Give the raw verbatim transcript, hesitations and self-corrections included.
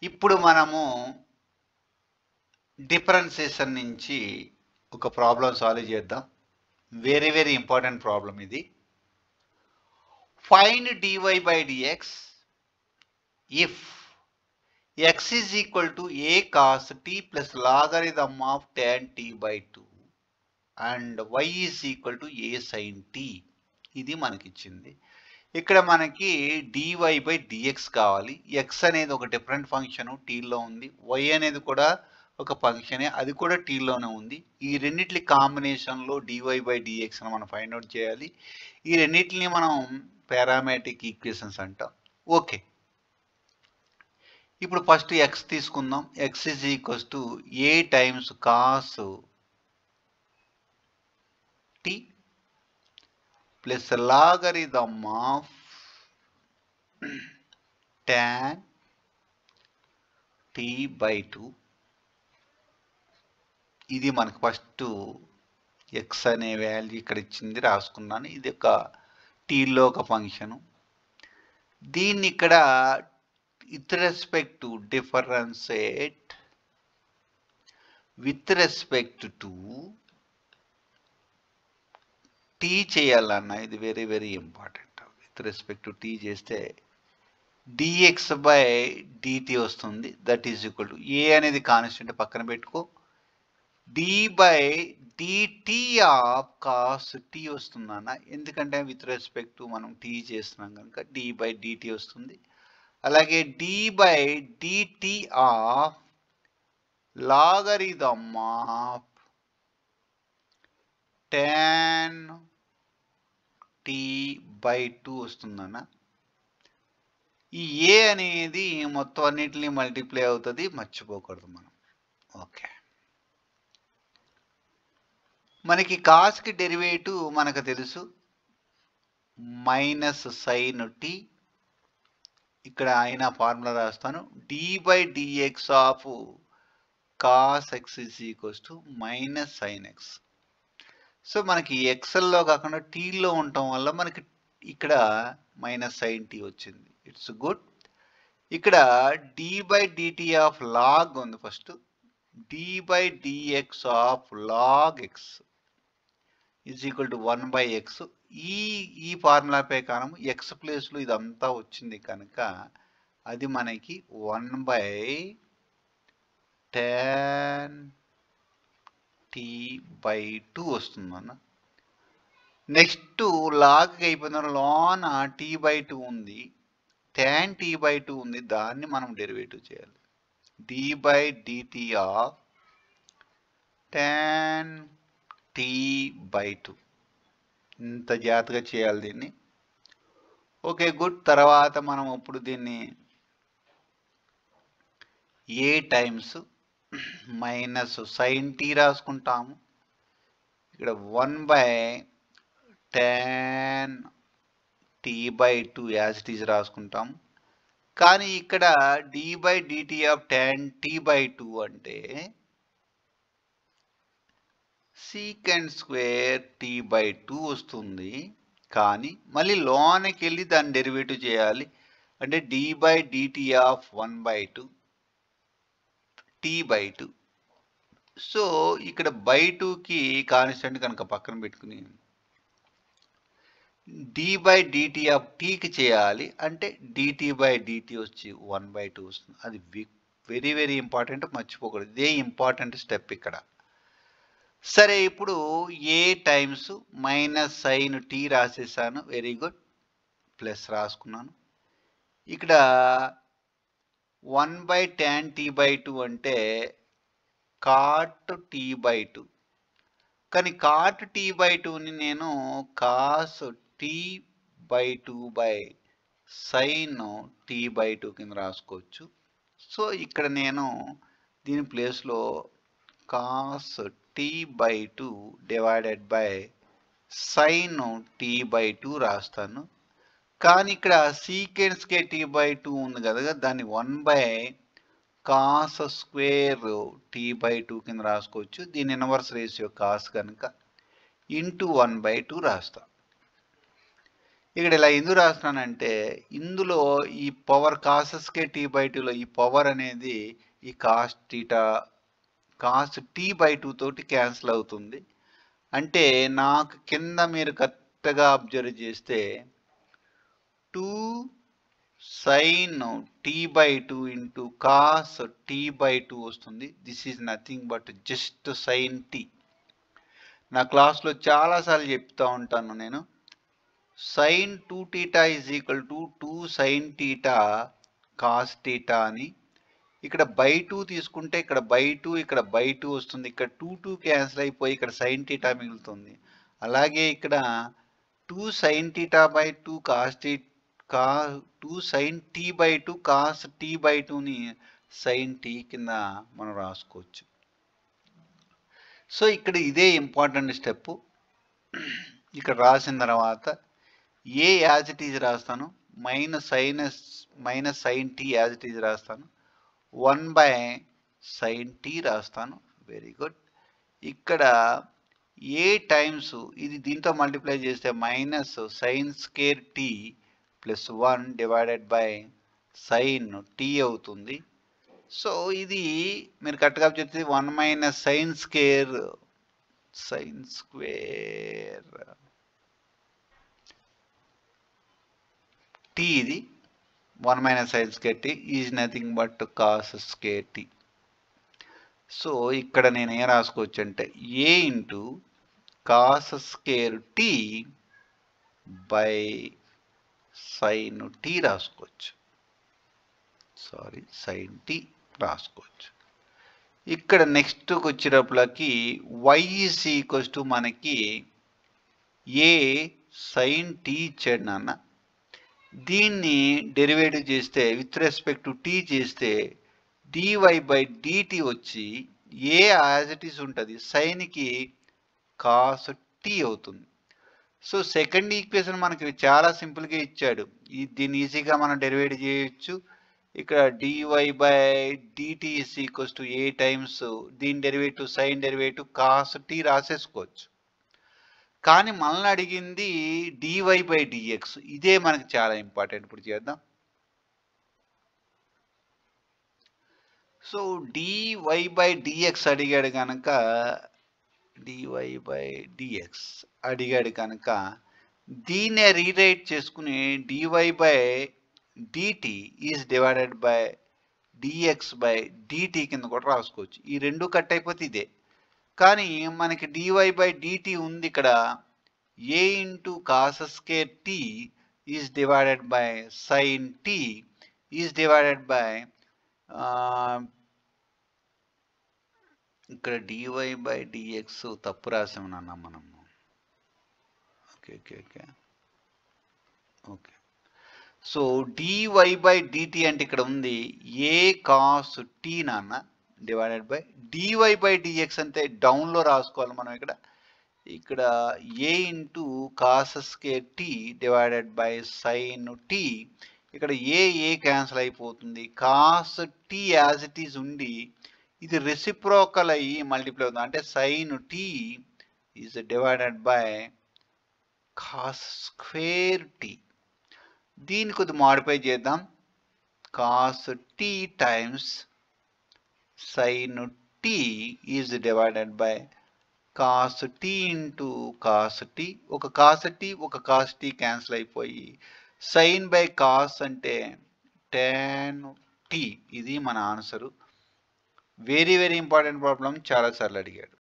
ఇప్పుడు మనము డిఫరెన్షియేషన్ నుంచి ఒక ప్రాబ్లం సాల్వ్ చేద్దాం. వెరీ వెరీ ఇంపార్టెంట్ ప్రాబ్లం ఇది. Find dy by dx if x is equal to a cos t plus logarithm of tan t by two and y is equal to a sin t. ఇది మనకి ఇచ్చింది. ఇక్కడ మనకి dy by dx కావాలి. x అనేది ఒక different function టీలో ఉంది, y అనేది కూడా ఒక ఫంక్షనే, అది కూడా టీలోనే ఉంది. ఈ రెండిట్లి కాంబినేషన్లో dy by dx అని మనం ఫైండ్ అవుట్ చేయాలి. ఈ రెండిట్లని మనం పారామెట్రిక్ ఈక్వేషన్స్ అంటాం. ఓకే, ఇప్పుడు ఫస్ట్ x తీసుకుందాం. x is equals to a times cos t plus logarithm of tan t by two. ఇది మనకు ఫస్ట్ x అనే వాల్యూ ఇక్కడ ఇచ్చింది, రాసుకున్నాను. ఇది ఒక టీలో ఒక ఫంక్షను. దీన్ని ఇక్కడ with respect to differentiate with respect to t చేయాలన్న, ఇది very very important. With respect to t చేస్తే dx బై dt వస్తుంది. That is equal to a అనేది కాన్స్టెంట్ పక్కన పెట్టుకో, d by dt of cos t వస్తుందన్న. ఎందుకంటే విత్ రెస్పెక్ట్ టు మనం టీ చేస్తున్నాం కనుక d బై dt వస్తుంది. అలాగే d by dt of logarithm of tan t by two వస్తుందన్న. ఈ ఏ అనేది మొత్తం అన్నిటిని మల్టిప్లై అవుతుంది, మర్చిపోకూడదు మనం. ఓకే, మనకి కాస్కి డెరివేటివ్ మనకు తెలుసు, మైనస్ సైన్ టీ. ఇక్కడ అయినా ఫార్ములా రాస్తాను, d by dx of cos x is equals to minus sin x. So మనకి ఎక్స్ఎల్లో కాకుండా టీలో ఉండటం వల్ల మనకి ఇక్కడ మైనస్ సైన్ టీ వచ్చింది. It's good. ఇక్కడ d by dt of log ఉంది. First d by dx of log x is equal to one by x. ఈ ఈ ఫార్ములా ప్రకారం ఎక్స్ ప్లేస్లో ఇదంతా వచ్చింది కనుక అది మనకి one by tan t by two వస్తుంది అన్న. నెక్స్ట్ లాగ్ అయిపోయిన లోన టీ బై టూ ఉంది, ట్యాన్ టీ బై టూ ఉంది, దాన్ని మనం డెరివేటివ్ చేయాలి. D by dt of tan t by two. ఇంత జాగ్రత్తగా చేయాలి దీన్ని. Okay, good. తర్వాత మనం ఇప్పుడు దీన్ని a times minus sign t రాసుకుంటాము. ఇక్కడ one by tan t by two as it is రాసుకుంటాము. కానీ ఇక్కడ d by dt of ten t by two అంటే second square t by two వస్తుంది. కానీ మళ్ళీ లోనికి వెళ్ళి దాన్ని డెరివేటివ్ చేయాలి. అంటే d by dt of one by two t by two. So ఇక్కడ బై టూకి కాన్స్టెంట్ కనుక పక్కన పెట్టుకుని డి బై డిటి ఆఫ్ టీకి చేయాలి. అంటే డిటి బై డిటి వచ్చి వన్ బై టూ వస్తుంది. అది వెరీ వెరీ ఇంపార్టెంట్, మర్చిపోకూడదు. ఇదే ఇంపార్టెంట్ స్టెప్ ఇక్కడ. సరే, ఇప్పుడు a times minus sign t రాసేసాను. Very good. ప్లస్ రాసుకున్నాను. ఇక్కడ one by tan t by two అంటే కాట్ టీ బై టూ. కానీ కాట్ టీ బై టూని నేను cos t by two by sine t by two కింద రాసుకోవచ్చు. సో ఇక్కడ నేను దీని ప్లేస్లో cos t by two divided by sine t by two రాస్తాను. కానీ ఇక్కడ సీకెండ్స్కే టీ బై టూ ఉంది కదా, దాన్ని one by cos square t by two కింద రాసుకోవచ్చు. దీని ఇన్వర్స్ రేషియో కాస్ కనుక ఇంటూ వన్ బై టూ రాస్తా. ఇక్కడ ఇలా ఎందుకు రాస్తున్నానంటే ఇందులో ఈ పవర్ కాసెస్కే టీ బై టూలో ఈ పవర్ అనేది ఈ cos theta cos t by two తోటి క్యాన్సిల్ అవుతుంది. అంటే నాకు కింద మీరు కరెక్ట్గా అబ్జర్వ్ చేస్తే two sine t by two into cos t by two వస్తుంది. This is nothing but just sine t. నా క్లాస్లో చాలాసార్లు చెప్తూ ఉంటాను నేను, sine two theta is equal to two sine theta cos theta అని. ఇక్కడ బై టూ తీసుకుంటే ఇక్కడ బై టూ ఇక్కడ బై టూ వస్తుంది. ఇక్కడ టూ టూ క్యాన్సిల్ అయిపోయి ఇక్కడ సైన్ టీటా మిగులుతుంది. అలాగే ఇక్కడ two sine theta by two cos t కా two sine t by two cos t by టూని సైన్ టీ కింద మనం రాసుకోవచ్చు. సో ఇక్కడ ఇదే ఇంపార్టెంట్ స్టెప్. ఇక్కడ రాసిన తర్వాత ఏ యాజ్ ఇట్ ఈజ్ రాస్తాను, minus sinus minus sign t as it is రాస్తాను, వన్ బై సైన్ టీ రాస్తాను. Very good. ఇక్కడ ఏ టైమ్స్ ఇది దీంతో మల్టిప్లై చేస్తే minus sine square t plus one divided by sine t అవుతుంది. So ఇది మీరు కరెక్ట్గా చెప్తే one minus sine square sine square t, ఇది one minus sine square t is nothing but cos square t. So ఇక్కడ నేను ఏం రాసుకోవచ్చు అంటే a into cos square t by sine t రాసుకోవచ్చు. సారీ సైన్ టీ రాసుకోవచ్చు. ఇక్కడ నెక్స్ట్కి వచ్చేటప్పటికి వై ఈజ్ ఈక్వల్స్ టు మనకి ఏ సైన్ టీ ఇచ్చాడు నాన్న. దీన్ని డెరివేటివ్ చేస్తే విత్ రెస్పెక్ట్ టు టీ చేస్తే డివై బై డిటి వచ్చి ఏ యాజ్ ఇట్ ఈస్ ఉంటుంది, సైన్కి కాస్ టీ అవుతుంది. సో సెకండ్ ఈక్వేషన్ మనకి చాలా సింపుల్గా ఇచ్చాడు. ఈ దీన్ని ఈజీగా మనం డెరివేట్ చేయొచ్చు. ఇక్కడ dy by dt is equals to a times దీని derivative sine derivative cos t రాసేసుకోవచ్చు. కానీ మనల్ని అడిగింది డివై బై డిఎక్స్. ఇదే మనకి చాలా ఇంపార్టెంట్. ఇప్పుడు చేద్దాం. సో డివై బై డిఎక్స్ అడిగాడు కనుక డివై బై డిఎక్స్ అడిగాడు కనుక దీన్నే రీరైట్ చేసుకుని dy by dt is divided by dx by dt కింద కూడా రాసుకోవచ్చు. ఈ రెండు కట్ అయిపోతే ఇదే. కానీ మనకి డివై బై డిటి ఉంది ఇక్కడ. A into cos square t is divided by sine t is divided by ఇక్కడ డివై బై డిఎక్స్ తప్పు రాసాము నాన్న మనము. Okay okay okay okay so dy by dt అంటే ఇక్కడ ఉంది ఏ కాస్ టీ నాన్న divided by dy by dx అంటే డౌన్లో రాసుకోవాలి మనం. ఇక్కడ ఇక్కడ a into cos square t divided by sine t. ఇక్కడ ఏ ఏ క్యాన్సిల్ అయిపోతుంది. Cos t as it is ఉండి ఇది రెసిప్రోకల్ అయ్యి మల్టిప్లై అవుతుంది. అంటే sine t is divided by cos square t. దీన్ని కొద్దిగా మాడిఫై చేద్దాం. Cos t times sine t is divided by cos t into cos t. ఒక కాస్ టీ ఒక కాస్ టీ క్యాన్సిల్ అయిపోయి సైన్ బై కాస్ అంటే tan t. ఇది మన answer. Very very important problem, చాలాసార్లు అడిగాడు.